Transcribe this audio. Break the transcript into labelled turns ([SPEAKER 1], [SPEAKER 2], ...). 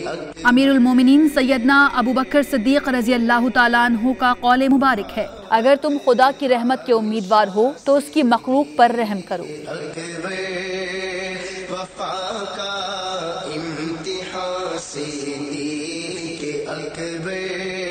[SPEAKER 1] अमीरुल मोमिनीन सैयदना अबू बकर सिद्दीक रज़ी अल्लाह ताला अन्हु का कौल मुबारक है, अगर तुम खुदा की रहमत के उम्मीदवार हो तो उसकी मखलूक पर रहम करो।
[SPEAKER 2] वफा का इम्तिहान से